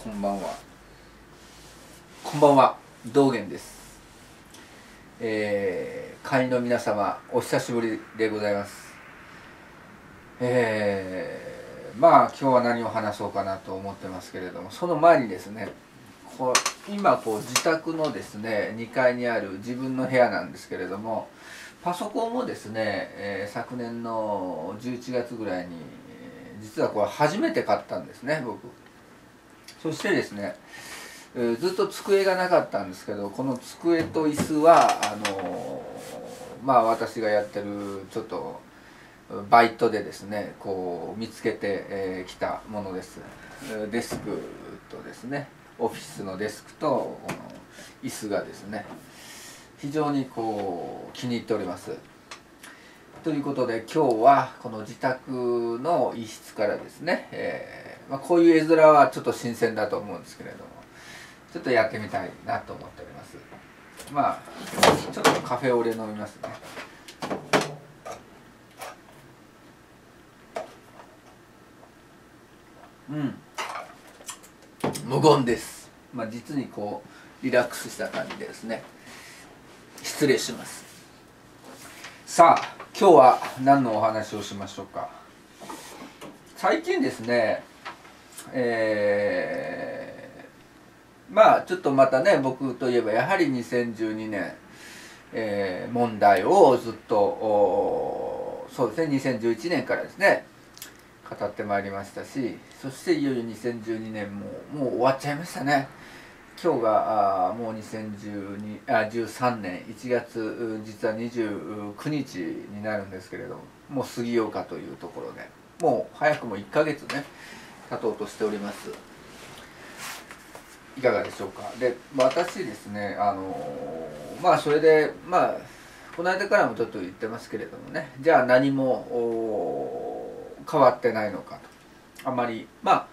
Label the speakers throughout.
Speaker 1: こんばんは。こんばんは、道元です。会員の皆様、お久しぶりでございます。今日は何を話そうかなと思ってますけれども、その前にですね、今自宅のですね、2階にある自分の部屋なんですけれども、パソコンをですね、昨年の11月ぐらいに、実はこれ初めて買ったんですね、僕。そしてですね、ずっと机がなかったんですけど、この机と椅子は私がやってるちょっとバイトでですね見つけてきたものです。デスクとですね、オフィスのデスクとこの椅子がですね、非常に気に入っております。ということで今日はこの自宅の一室からですね、こういう絵面はちょっと新鮮だと思うんですけれども、ちょっとやってみたいなと思っております。ちょっとカフェオレ飲みますね。無言です。実にリラックスした感じでですね。失礼します。さあ今日は何のお話をしましょうか。最近ですね、ちょっとまたね、僕といえばやはり2012年、問題をずっとそうですね、2011年からですね語ってまいりましたし、そしていよいよ2012年もう終わっちゃいましたね。今日がもう2013年1月実は29日になるんですけれども、もう過ぎようかというところで、もう早くも1ヶ月ね経とうとしております。いかがでしょうか。で、私ですね、それでこの間からもちょっと言ってますけれどもね、じゃあ何も変わってないのかと、あまり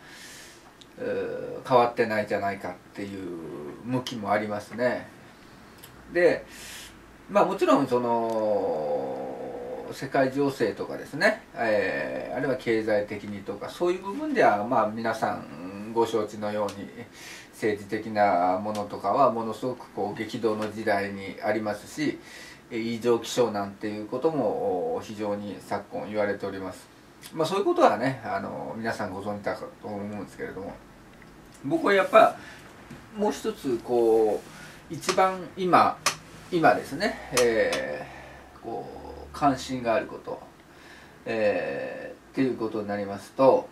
Speaker 1: 変わってないじゃないかっていう向きもありますね。で、もちろんその世界情勢とかですね、あるいは経済的にとかそういう部分では皆さんご承知のように政治的なものとかはものすごく激動の時代にありますし、異常気象なんていうことも非常に昨今言われております。そういうことはね皆さんご存知だと思うんですけれども、僕はやっぱもう一つ一番今ですね、関心があること、っていうことになりますと、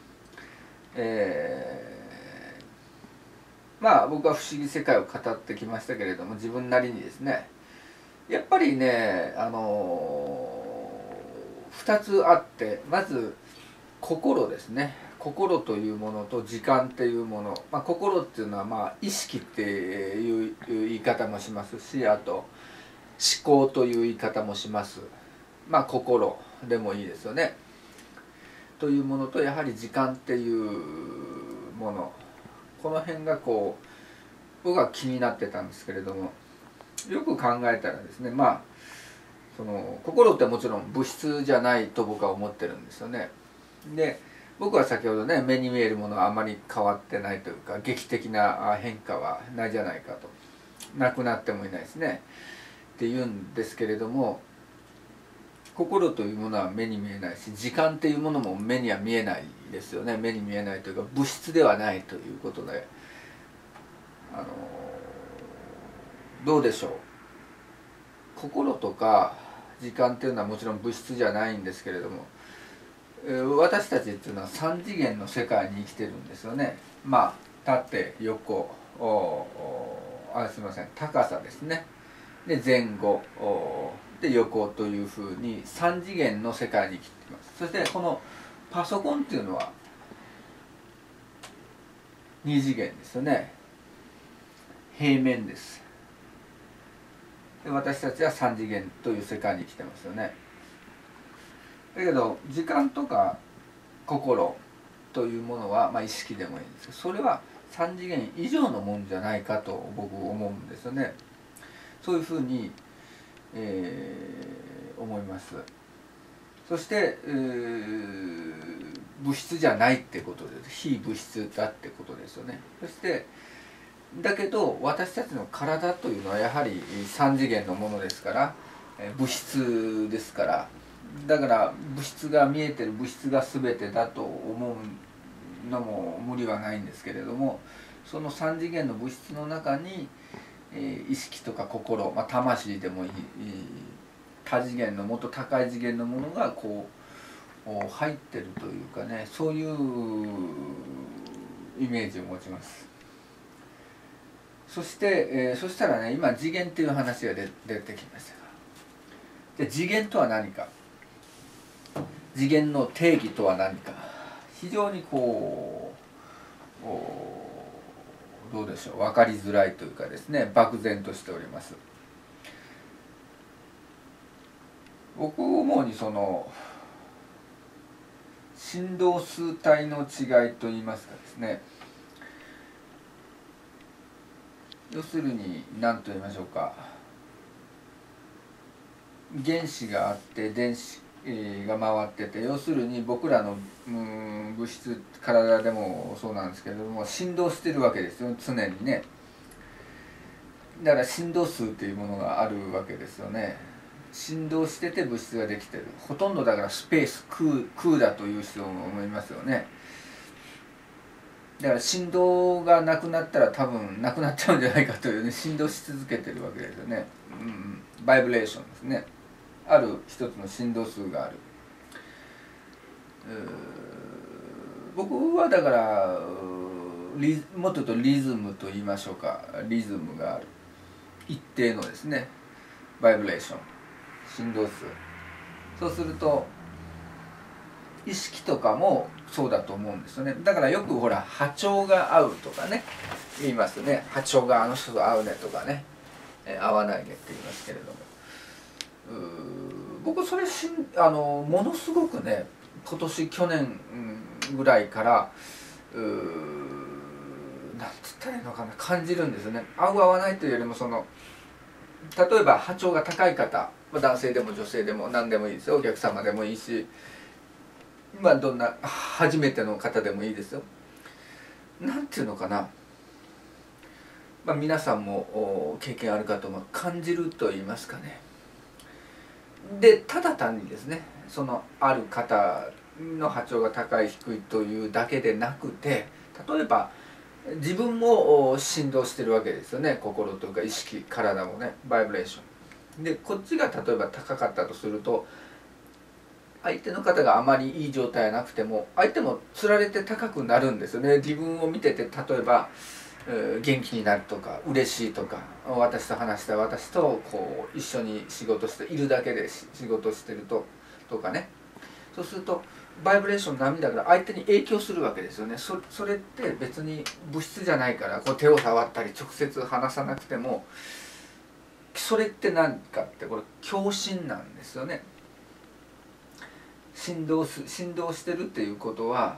Speaker 1: 僕は不思議世界を語ってきましたけれども、自分なりにですね、やっぱりね2つあって、まず心ですね。心というものと時間っていうもの、心っていうのは意識っていう言い方もしますし、あと思考という言い方もします。心でもいいですよね。というものと、やはり時間っていうもの、この辺が僕は気になってたんですけれども、よく考えたらですね、その心ってもちろん物質じゃないと僕は思ってるんですよね。で、僕は先ほどね、目に見えるものはあまり変わってないというか、劇的な変化はないじゃないかと、なくなってもいないですねって言うんですけれども、心というものは目に見えないし、時間っていうものも目には見えないですよね。目に見えないというか物質ではないということで、どうでしょう。心とか時間っていうのはもちろん物質じゃないんですけれども、私たちっていうのは三次元の世界に生きてるんですよね。縦横すみません、高さですね。で前後で横というふうに三次元の世界に生きています。そしてこのパソコンっていうのは二次元ですよね。平面です。で私たちは三次元という世界に生きてますよね。だけど時間とか心というものは、意識でもいいんですけど、それは三次元以上のもんじゃないかと僕思うんですよね。そういうふうに、思います。そして、 物質じゃないってことです。非物質だってことですよね。そしてだけど私たちの体というのはやはり3次元のものですから、物質ですから、だから物質が見えてる物質が全てだと思うのも無理はないんですけれども、その3次元の物質の中に意識とか心、魂でもいい多次元のもっと高い次元のものがこう入ってるというかね、そういうイメージを持ちます。そして、そしたらね、今次元っていう話が出てきましたが、で次元とは何か、次元の定義とは何か、非常にこうどうでしょう、分かりづらいというかですね、漠然としております。僕主にその振動数体の違いといいますかですね、要するに何と言いましょうか、原子があって電子が回ってて、要するに僕らの物質、体でもそうなんですけれども、振動してるわけですよ、常にね。だから振動数というものがあるわけですよね。振動してて物質ができてる。ほとんどだからスペース、空だという人も思いますよね。だから振動がなくなったら多分なくなっちゃうんじゃないかというね、振動し続けてるわけですよね。バイブレーションですね。ある一つの振動数がある。僕はだからもっと言うとリズムと言いましょうか、リズムがある、一定のですねバイブレーション、振動数。そうすると意識とかもそうだと思うんですよね。だからよくほら波長が合うとかね言いますね。波長があの人と合うねとかね、合わないねって言いますけれども、僕それものすごくね、今年去年ぐらいからなんつったらいいのかな、感じるんですよね。合う合わないというよりも、その例えば波長が高い方、男性でも女性でも何でもいいですよ、お客様でもいいし、どんな初めての方でもいいですよ。なんていうのかな、皆さんも経験あるかと思う、感じると言いますかね。でただ単にですね、そのある方の波長が高い低いというだけでなくて、例えば自分も振動してるわけですよね。心というか意識、体もね、バイブレーションで、こっちが例えば高かったとすると、相手の方があまりいい状態じゃなくても相手もつられて高くなるんですよね。自分を見てて、例えば元気になるとか嬉しいとか、私と話した私とこう一緒に仕事しているだけで仕事してるとかね、そうするとバイブレーションの波だから相手に影響するわけですよね。それって別に物質じゃないから、こう手を触ったり直接話さなくても、それって何かって、これ共振なんですよね。振動してるっていうことは、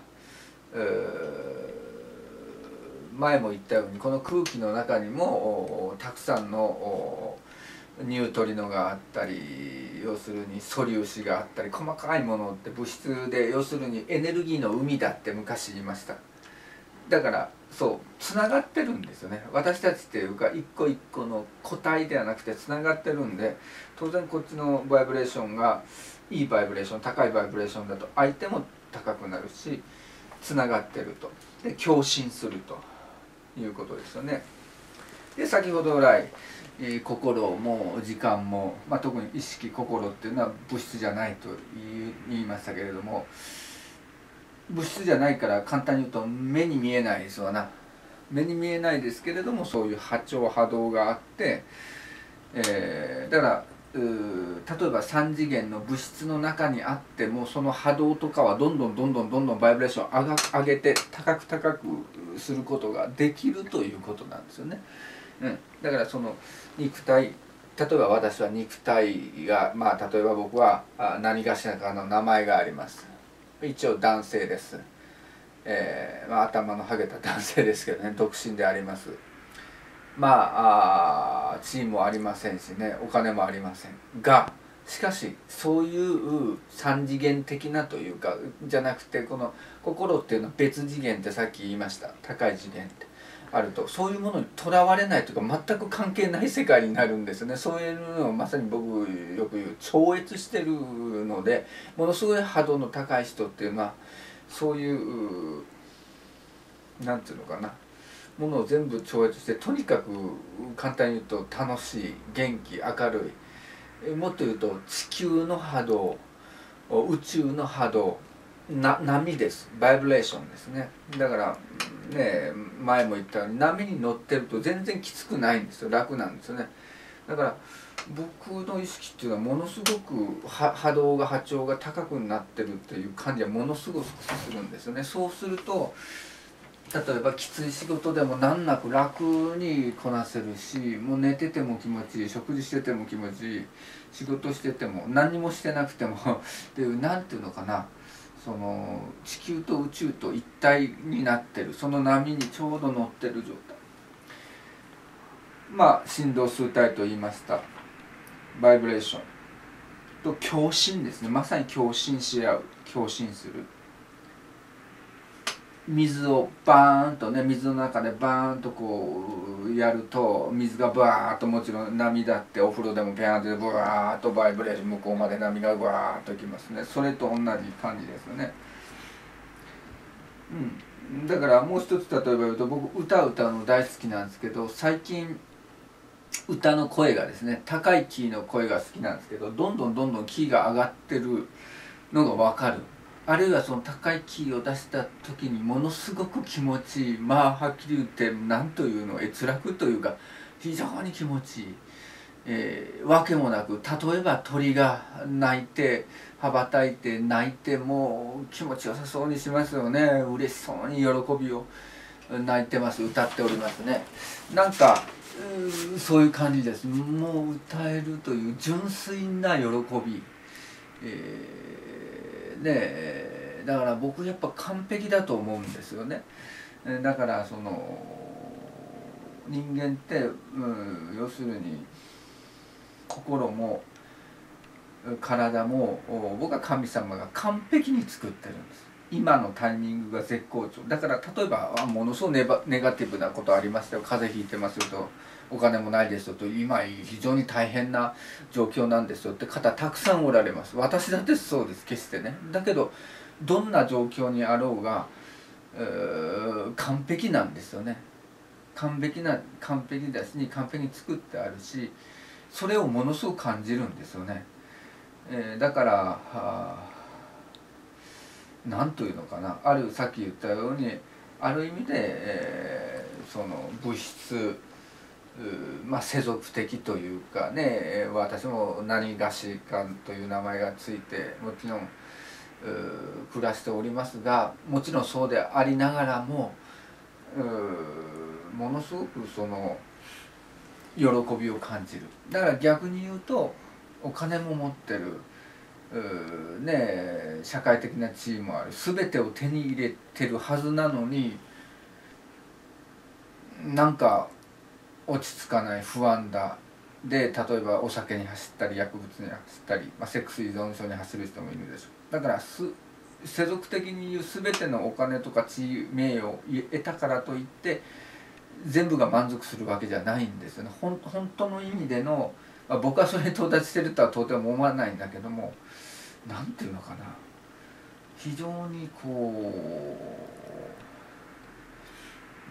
Speaker 1: 前も言ったようにこの空気の中にもたくさんのニュートリノがあったり、要するに素粒子があったり、細かいものって物質で、要するにエネルギーの海だって昔言いました。だからそうつながってるんですよね。私たちっていうか一個一個の個体ではなくてつながってるんで、当然こっちのバイブレーションがいいバイブレーション、高いバイブレーションだと相手も高くなるし、つながってると、で共振するということですよね。で先ほど来心も時間も、特に意識、心っていうのは物質じゃないと言いましたけれども、物質じゃないから簡単に言うと目に見えないですわな。目に見えないですけれども、そういう波長波動があって、だから例えば3次元の物質の中にあっても、その波動とかはどんどんバイブレーションを上げて高くすることができるということなんですよね。だからその肉体、例えば私は肉体が、例えば僕は何かしらかの名前があります。一応男性です。頭のハゲた男性ですけどね、独身であります。地位もありませんしね、お金もありませんが、 しかしそういう三次元的なというかじゃなくて、この心っていうのは別次元ってさっき言いました。高い次元ってあると、そういうものにとらわれないというか全く関係ない世界になるんですよね。そういうのをまさに僕よく言う超越してるので、ものすごい波動の高い人っていうのはそういうなんていうのかな、ものを全部超越して、とにかく簡単に言うと楽しい、元気、明るい、もっと言うと地球の波動、宇宙の波動、波です。バイブレーションですね。だからね、前も言ったように波に乗ってると全然きつくないんですよ。楽なんですよね。だから僕の意識っていうのはものすごく波動が波長が高くなってるっていう感じはものすごくするんですよね。そうすると例えばきつい仕事でも難なく楽にこなせるし、もう寝てても気持ちいい、食事してても気持ちいい、仕事してても何もしてなくてもっていう、なんていうのかな、その地球と宇宙と一体になってる、その波にちょうど乗ってる状態、まあ振動数体と言いました。バイブレーションと共振ですね。まさに共振し合う、共振する。水をバーンとね、水の中でバーンとこうやると水がバーッと、もちろん波だってお風呂でもペアンってブワーッとバイブレーション、向こうまで波がバーッといきますね。それと同じ感じですよね。だからもう一つ例えば言うと、僕歌うの大好きなんですけど、最近歌の声がですね、高いキーの声が好きなんですけど、どんどんキーが上がってるのが分かる。あるいはその高いキーを出した時にものすごく気持ちいい、まあはっきり言って何というの、閲楽というか非常に気持ちいい、わけもなく、例えば鳥が鳴いて羽ばたいて鳴いても気持ちよさそうにしますよね。嬉しそうに喜びを鳴いてます、歌っておりますね。なんかそういう感じです。もう歌えるという純粋な喜び、だから僕やっぱ完璧だと思うんですよね。だからその人間って、要するに心も体も僕は神様が完璧に作ってるんです。今のタイミングが絶好調だから、例えばものすごいネガティブなことありましたよ。風邪ひいてますよと、お金もないですよと、今非常に大変な状況なんですよって方たくさんおられます。私だってそうです、決してね。だけどどんな状況にあろうが完璧なんですよね。完璧だし、完璧に作ってあるし、それをものすごく感じるんですよね。だから何というのかな、さっき言ったようにある意味で、その物質、世俗的というかね、私も何がしかという名前がついてもちろん暮らしておりますが、もちろんそうでありながらもものすごくその喜びを感じる。だから逆に言うと、お金も持ってる、社会的な地位もある、全てを手に入れてるはずなのに、なんか落ち着かない、不安だで、例えばお酒に走ったり薬物に走ったり、セックス依存症に走る人もいるでしょう。だから世俗的に言う全てのお金とか地位名誉を得たからといって全部が満足するわけじゃないんですよね。本当の意味での、僕はそれに到達してるとは到底思わないんだけども、なんていうのかな、非常にこう、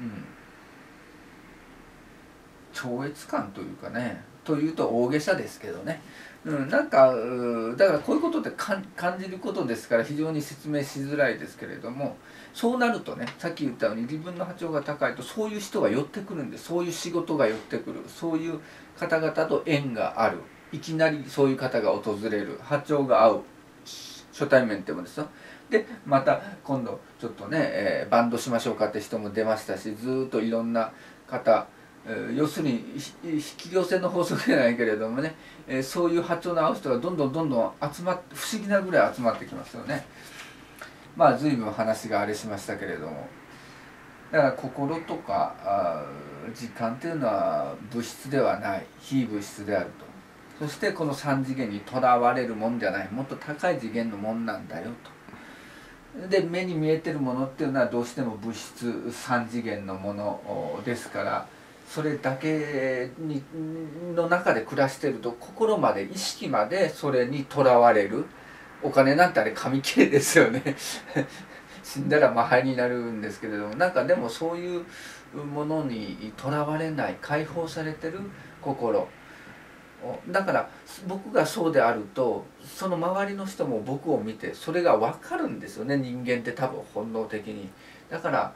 Speaker 1: 超越感というかね、というと大げさですけどね、なんかだからこういうことって感じることですから非常に説明しづらいですけれども、そうなるとね、さっき言ったように自分の波長が高いとそういう人が寄ってくるんで、そういう仕事が寄ってくる、そういう方々と縁がある、いきなりそういう方が訪れる、波長が合う、初対面でもですよ。でまた今度ちょっとね、バンドしましょうかって人も出ましたし、ずっといろんな方、要するに引き寄せの法則じゃないけれどもね、そういう波長の合う人がどんどん集まって、不思議なぐらい集まってきますよね。随分話があれしましたけれども、だから心とか時間っていうのは物質ではない、非物質であると。 そしてこの3次元にとらわれるもんじゃない、もっと高い次元のもんなんだよと。で目に見えてるものっていうのはどうしても物質3次元のものですから、それだけの中で暮らしてると心まで意識までそれにとらわれる。お金なんてあれ紙切れですよね死んだら魔牌になるんですけれども、なんかでもそういうものにとらわれない解放されてる心だから、僕がそうであるとその周りの人も僕を見てそれが分かるんですよね。人間って多分本能的に。だから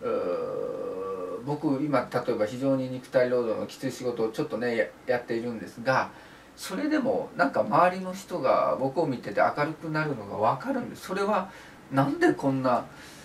Speaker 1: 僕今例えば非常に肉体労働のきつい仕事をちょっとねやっているんですが、それでもなんか周りの人が僕を見てて明るくなるのが分かるんです。それはなんでこんな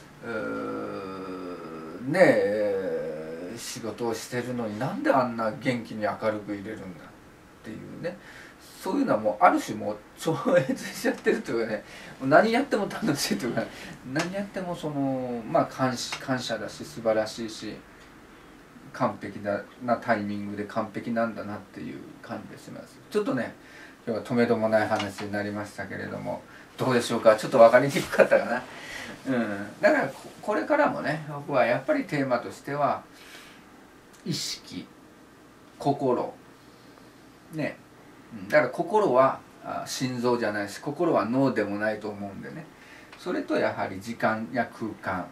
Speaker 1: ねえ仕事をしてるのになんであんな元気に明るくいれるんだっていうね、そういうのはもうある種もう超越しちゃってるというかね、何やっても楽しいというか、何やってもそのまあ感謝だし素晴らしいし、完璧なタイミングで完璧なんだなっていう感じがします。ちょっとね今日はとめどもない話になりましたけれども、どうでしょうか。ちょっと分かりにくかったかな。だからこれからもね、僕はやっぱりテーマとしては意識、心ね、だから心は心臓じゃないし、心は脳でもないと思うんでね、それとやはり時間や空間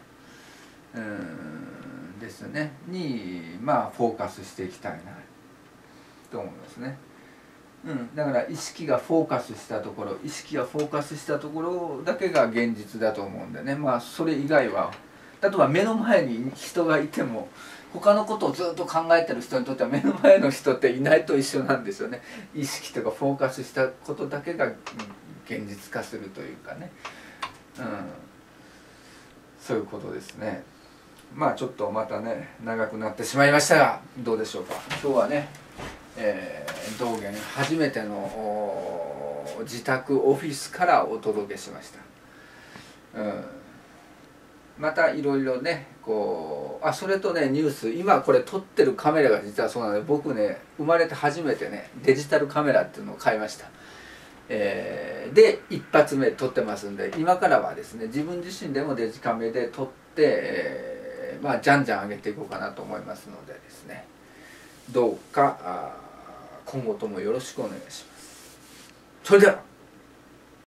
Speaker 1: ですねにまあフォーカスしていきたいなと思いますね。だから意識がフォーカスしたところ、意識がフォーカスしたところだけが現実だと思うんでね、まあそれ以外は、例えば目の前に人がいても他のことをずっと考えてる人にとっては目の前の人っていないと一緒なんですよね。意識とかフォーカスしたことだけが現実化するというかね、そういうことですね。まあちょっとまたね長くなってしまいましたが、どうでしょうか。今日はね、道元初めての自宅オフィスからお届けしました。またいろいろねこうそれとねニュース、今これ撮ってるカメラが実はそうなので、僕ね生まれて初めてねデジタルカメラっていうのを買いました。で一発目撮ってますんで、今からはですね自分自身でもデジカメで撮って、まあじゃんじゃん上げていこうかなと思いますのでですね、どうか今後ともよろしくお願いします。それでは。